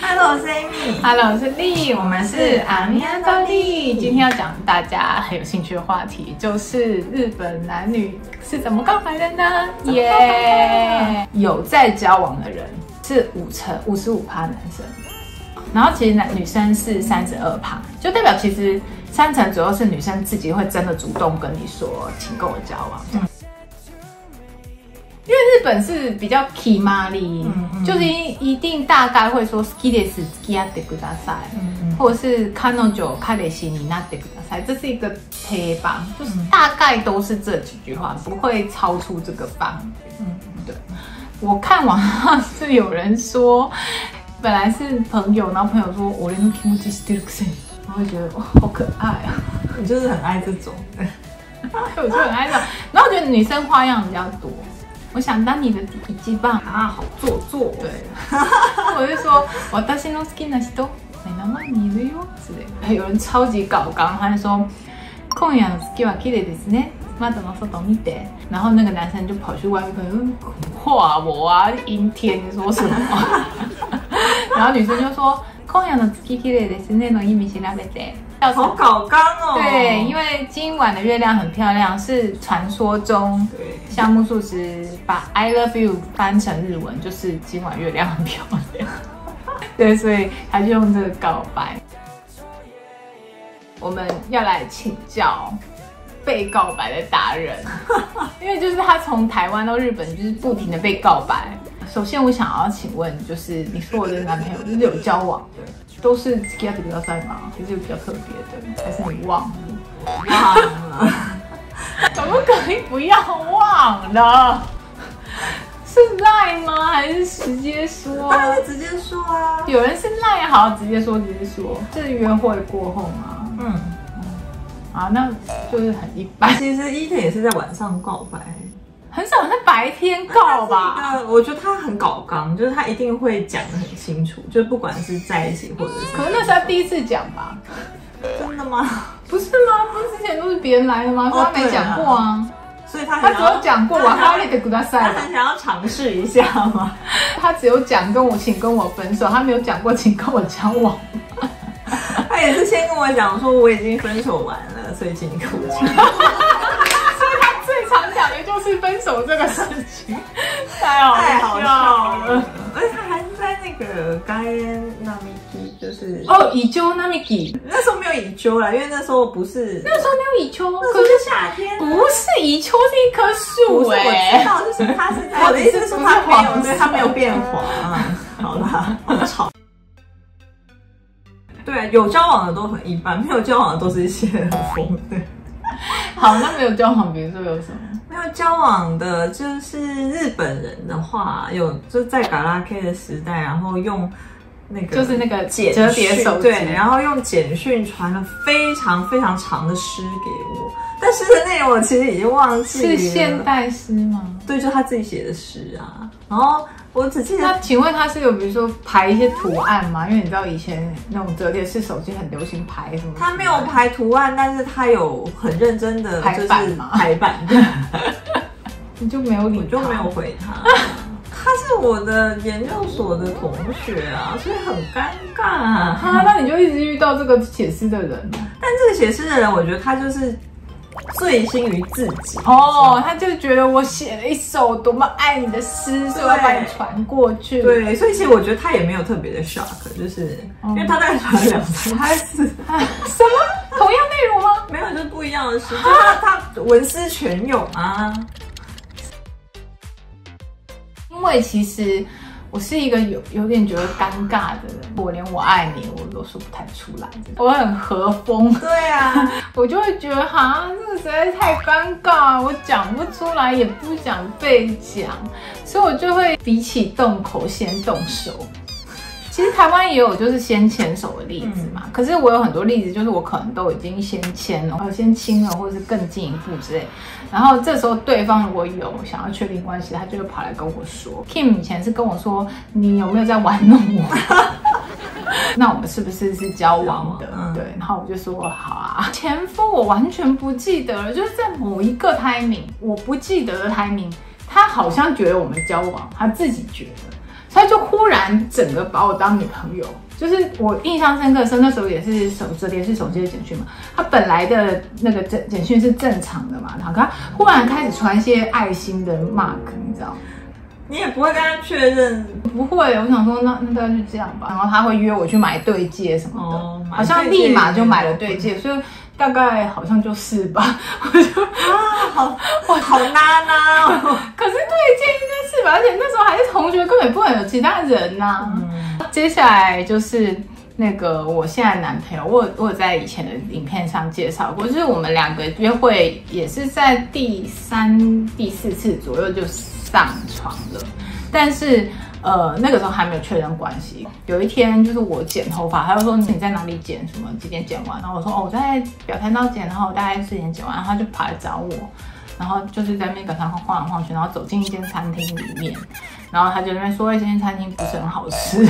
Hello， 我是 Amy。 Hello， 我是丽，我们是阿米亚高丽。今天要讲大家很有兴趣的话题，就是日本男女是怎么告白的呢？耶！有在交往的人是55%男生，然後其實女生是32%，就代表其實30%左右是女生自己會真的主動跟你說，請跟我交往。因為日本是比較決まり，就是一定大概會說好きです、付き合ってください，或者是彼女彼氏になってください，這是一個定番，就是大概都是這幾句話，不會超出這個範圍。對，我看網上是有人說，本來是朋友，然後朋友說我連気持ち知ってるくせに，我會覺得哇好可愛啊， 你就是很愛這種， 我就很愛這種，然後我覺得女生花樣比較多。我想當你的第一記棒啊，好做作。對，我就說私の好きな人目の前にいるよ之類的。有人超級搞剛，他就說今夜の月は綺麗ですね，窓の外見て。然後那個男生就跑去外面跟畫我啊，陰天，你說什麼？然後女生就說今夜の月綺麗ですねの意味調べて。 好搞剛哦！ 对，因为今晚的月亮很漂亮，是传说中夏目漱石把 I love you 翻成日文，就是今晚月亮很漂亮。对，所以他就用这个告白。我们要来请教被告白的达人，因为就是他从台湾到日本，就是不停的被告白。首先，我想要请问，就是你说我的男朋友就是有交往的，都是付き合ってください吗？还是有比较特别的？还是你忘了？ 忘了？ 怎么可以不要忘了？是赖吗？还是直接说？ 当然是直接说啊。 有人是赖，好，直接说，是约会过后吗？啊，那就是很一般。 其实伊藤也是在晚上告白。 很少人在白天告吧？ 我觉得他很搞刚，就是他一定会讲得很清楚，就不管是在一起或者是…… 可是那是他第一次讲吧？ 真的吗？ 不是吗？不是之前都是别人来的吗？他没讲过啊， 所以他只有讲过我哈利的古大赛， 他很想要尝试一下吗？ 他只有讲请跟我分手，他没有讲过请跟我交往。 他也是先跟我讲说我已经分手完了，所以请你跟我交往。 最常讲的就是分手这个事情，太好笑了。 而且他还是在那个该那米基，就是以鸠那米基， 那时候没有以鸠啦，因为那时候不是那时候没有以鸠， 可是夏天不是以鸠是一棵树我知道，就是他是在我的意思是说他没有，对，他没有变黄啊。好啦，好吵。对，有交往的都很一般，没有交往的都是一些很疯的。 好，那没有交往，比如说有什么？ 没有交往的，就是日本人的话，就在嘎拉 K 的时代，然后用那个就是那个折叠手机， 对，然后用简讯传了非常非常长的诗给我，但诗的内容我其实已经忘记了。是现代诗吗？对，就他自己写的诗啊。然后我只记得， 那请问他是有比如说排一些图案吗？因为你知道以前那种折叠式手机很流行排什么？ 他没有排图案，但是他有很认真的排版嘛， 排版。 你就没有理他， 我就没有回他。他是我的研究所的同学啊，所以很尴尬啊。 那你就一直遇到这个写诗的人， 但这个写诗的人，我觉得他就是醉心于自己他就觉得我写了一首多么爱你的诗，所以我要把你传过去。 对，所以其实我觉得他也没有特别的 shock， 就是因为他大概传了2-3次。 什么？同样内容吗？ 没有，就是不一样的诗，就他文思泉涌啊。 因为其实我是一个有点觉得尴尬的人，我连我爱你我都说不太出来，我很和风。 对啊， 我就会觉得这个实在太尴尬，我讲不出来，也不想被讲，所以我就会比起动口先动手。其实台湾也有就是先牵手的例子嘛，可是我有很多例子就是我可能都已经先牵了，先亲了，或者是更进一步之类。然后这时候对方如果有想要确定关系，他就会跑来跟我说 ，Kim 以前是跟我说你有没有在玩弄我？那我们是不是交往的？对，然后我就说好啊。前夫我完全不记得了，就是在某一个 timing， 我不记得的 timing， 他好像觉得我们交往，他自己觉得。 所以就忽然整个把我当女朋友。就是我印象深刻的是，那时候也是联系手机的简讯嘛，他本来的那个简讯是正常的嘛，然后他忽然开始传一些爱心的 mark， 你知道？ 你也不会跟他确认？ 不会，我想说那大概就这样吧。然后他会约我去买对戒什么的，好像立马就买了对戒，所以大概好像就是吧。我就好拉拉哦。 可是对戒应该是吧，而且那时候还是同学，根本不能有其他人呐。接下来就是那个我现在的男朋友，我有在以前的影片上介绍过，就是我们2个约会也是在第3、第4次左右就上床了，但是那个时候还没有确认关系。有一天就是我剪头发，他就说你在哪里剪，什么几点剪完，然后我说我在表参道剪，然后我大概4点剪完，然后他就跑来找我，然后就是在那边表参道晃来晃去，然后走进一间餐厅里面，然后他就在那边说这间餐厅不是很好吃。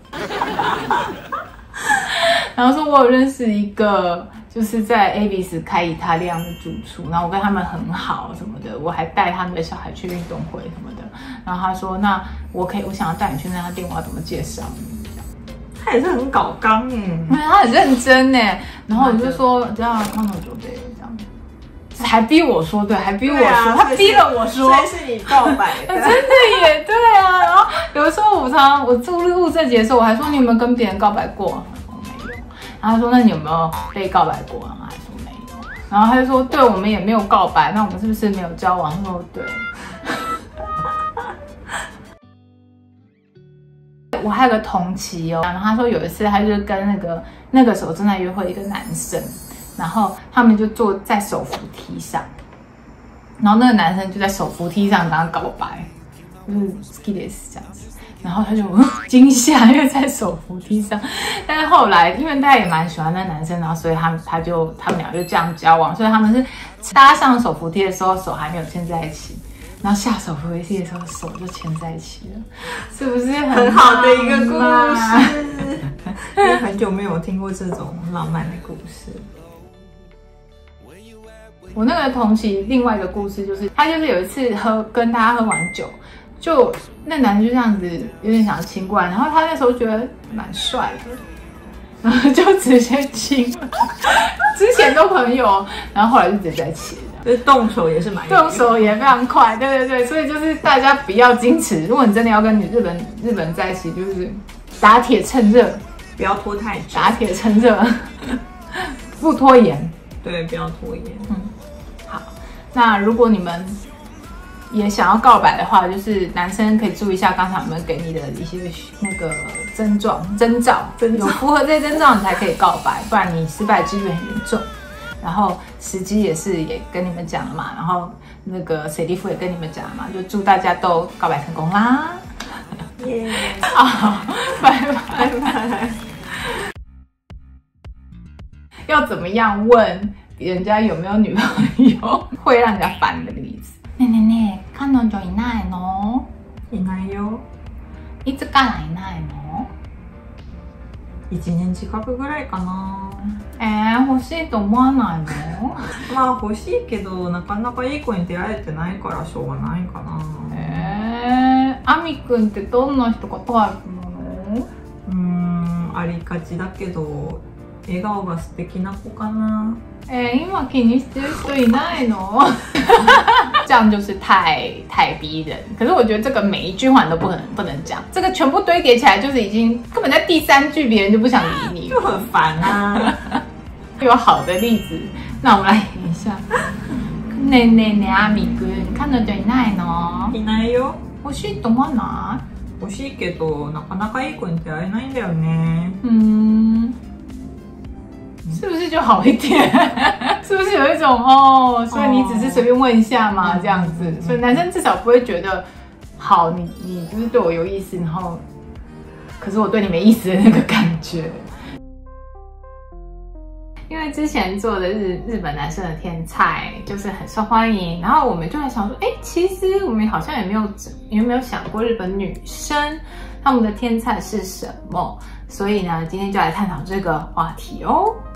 然后说我有认识一个就是在 Avis 开意大利的主厨，然后我跟他们很好什么的，我还带他们的小孩去运动会什么的。然后他说那我想要带你去那家店，我要怎么介绍你？ 他也是很搞刚他很认真耶。然后我就说这样看到就对这样。还逼我说，对，还逼我说，他逼了我说， 所以是你告白的， 真的耶，对啊。然后有的时候我录这集的时候，我还说你有没有跟别人告白过？他说没有。然后他说那你有没有被告白过？然后还说没有。然后他就说对，我们也没有告白，那我们是不是没有交往？他说对。我还有个同期哦，然后他说有一次他就跟那个时候正在约会一个男生。然后他们就坐在手扶梯上，然后那个男生就在手扶梯上跟他告白，就是 skills 这样子。然后他就惊吓，因为在手扶梯上。但是后来，因为他也蛮喜欢那男生，然后所以他们俩就这样交往。所以他们是搭上手扶梯的时候手还没有牵在一起，然后下手扶梯的时候手就牵在一起了，是不是很好的一个故事？因为很久没有听过这种浪漫的故事。 我那个同期另外一个故事就是，他就是有一次跟大家喝完酒，就那男的就这样子有点想要亲过来，然后他那时候觉得蛮帅的，然后就直接亲了。之前都朋友，然后后来就直接在一起了。 就是动手也是蛮动手也非常快，对，所以就是大家不要矜持，如果你真的要跟日本人在一起，就是打铁趁热， 不要拖太久， 打铁趁热，不拖延。 对，不要拖延。 好，那如果你们也想要告白的话，就是男生可以注意一下刚才我们给你的一些那个征兆，有符合这些征兆你才可以告白，不然你失败几率很严重。然后时机也跟你们讲了嘛，然后那个水利夫也跟你们讲了嘛，就祝大家都告白成功啦！ 耶！ 好，拜拜。要怎么样问人家有没有女朋友会让人家烦的例子？ねえねえねえ、彼女いないの？ いないよ。 いつからいないの ？1年近くぐらいかな。 欲しいと思わないの？ まあ欲しいけどなかなかいい子に出会えてないからしょうがないかな。 あみくんってどんな人がタイプなの？ありがちだけど笑顔が素敵な子かな。 今気にしてる人いないの？这样就是太逼人。可是我觉得这个每一句话你都不能讲，这个全部堆叠起来就是已经根本在第3句别人就不想理你， 就很烦啊。 有好的例子，那我们来演一下。ねえねえねえ、あみくん、彼女いないの？ いないよ。 欲しいと思わない？ 欲しいけどなかなかいい子に出会えないんだよね。 是不是就好一点？是不是有一种所以你只是随便问一下嘛，这样子，所以男生至少不会觉得好，你就是对我有意思，然后可是我对你没意思的那个感觉。因为之前做的日本男生的天菜就是很受欢迎，然后我们就在想说，其实我们好像有没有想过日本女生他们的天菜是什么？所以呢，今天就来探讨这个话题哦。